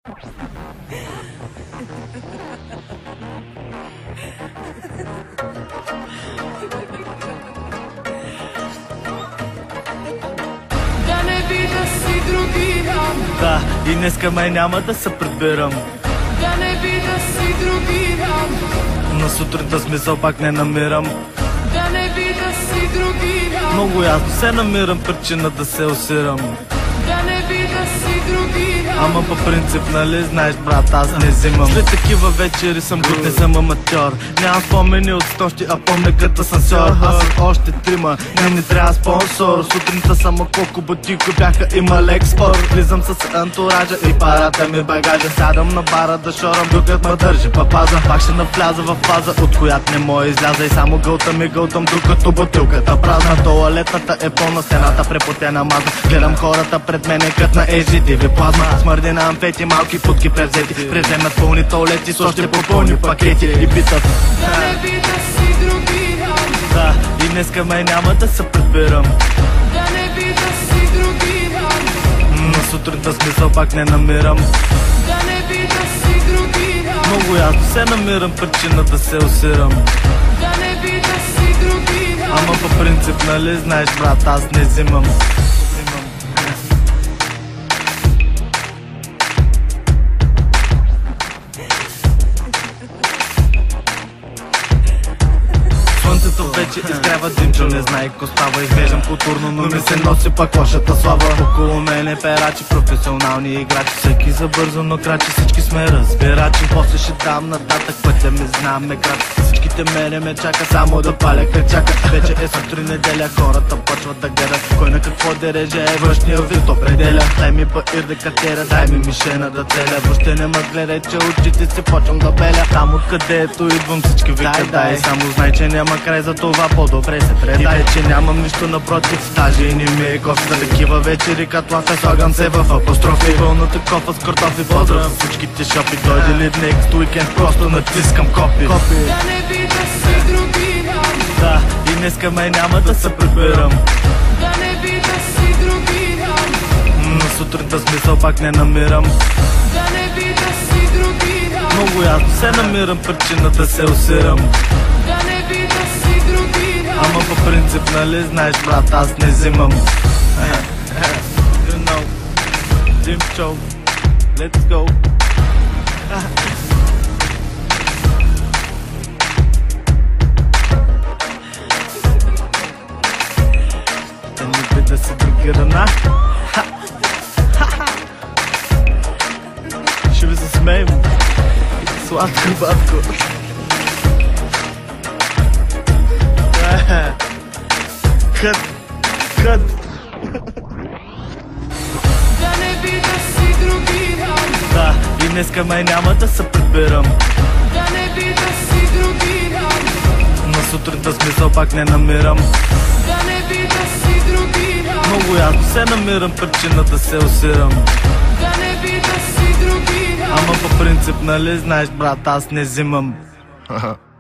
Да не видя си другия. Да, и днеска май няма да се прибирам. Да не видя си другия. На сутринта смисъл пак не намирам. Да не видя си другия. Много ясно се намирам причина да се усирам. Да не видя си другия. Ама по принцип, нали знаеш, брат, аз не взимам. След такива вечери съм гуд, не съм аматьор. Нямам спомени от снощи, а помня като асансьор. Аз съм още трима, не трябва спонсор. Сутринта само колко бутико бяха, има лек спор. Влизам с антуража и парата ми багажа. Сядам на бара да шорам, докато ме държи папаза. Пак ще навляза в фаза, от която не мога изляза. И само гълтам и гълтам, докато бутилката празна. Тоалетната е пълна, стената препотена маза. Гледам хората пред мене кът на ежедиви плазма. Смърди на амфети, малки путки превзети. Преземат пълни туалети с още по-пълни пакети. И питат: да не видя си другия. Да, и днеска май няма да се прибирам. Да не видя си другия. На сутринта смисъл пак не намирам. Да не видя си другия. Много ясно се намирам причина да се усирам. Да не видя си другия. Ама по принцип, нали знаеш, брат, аз не взимам. Слънцето вече изгрява димчо, не знае ко става. Изглеждам културно, но ми се носи пак лошата слава. Около мене перачи, професионални играчи. Всеки забързо, но крачи, всички сме разбирачи. После ще дам нататък, пътя ми знаме крачи. Всичките мене ме чака, само да паля крачака. Вече е сутрин неделя, хората почват да гледат. Кой на какво дереже е външния вид определя. Дай ми баир да катера, дай ми мишена да целя. Въобще не ме гледай, че очите си почвам да беля. Там откъдето идвам всички викат дай. Само знай, че няма край, за това по-добре се предай. И вече нямам нищо напротив, даже и не ми е кофе. За такива вечери като афе слагам се в апострофи. Пълната кофа с картофи, поздрав всичките шопи. Дойде ли next weekend, просто натискам копи. Да не видя си другия. Да, и днеска май няма да се прибирам. Да не видя си другия. На сутринта смисъл пак не намирам. Да не видя си другия. Много ясно се намирам причина да се усирам. Да не видя си другия. Ама по принцип, нали знаеш, брат, аз не взимам. You know, Jim Cho, let's go. Да не би да се другирана. Ще ви се смеем. Сладко, батко. Кът. Да не видя си другия. Да, и днеска май няма да се прибирам. Да не видя си другия. На сутринта смисъл пак не намирам. Да не видя си другия. Много ясно се намирам причина да се усирам. Да не видя си другия. Ама по принцип, нали знаеш, брат, аз не взимам.